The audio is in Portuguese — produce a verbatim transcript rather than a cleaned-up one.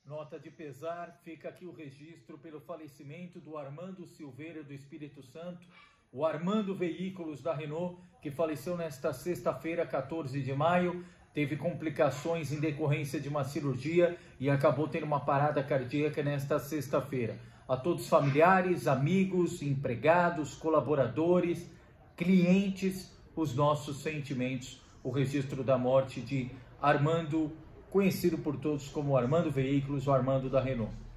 Nota de pesar, fica aqui o registro pelo falecimento do Armando Silveira do Espírito Santo, o Armando Veículos da Renault, que faleceu nesta sexta-feira, quatorze de maio, teve complicações em decorrência de uma cirurgia e acabou tendo uma parada cardíaca nesta sexta-feira. A todos os familiares, amigos, empregados, colaboradores, clientes, os nossos sentimentos, o registro da morte de Armando, conhecido por todos como Armando Veículos, o Armando da Renault.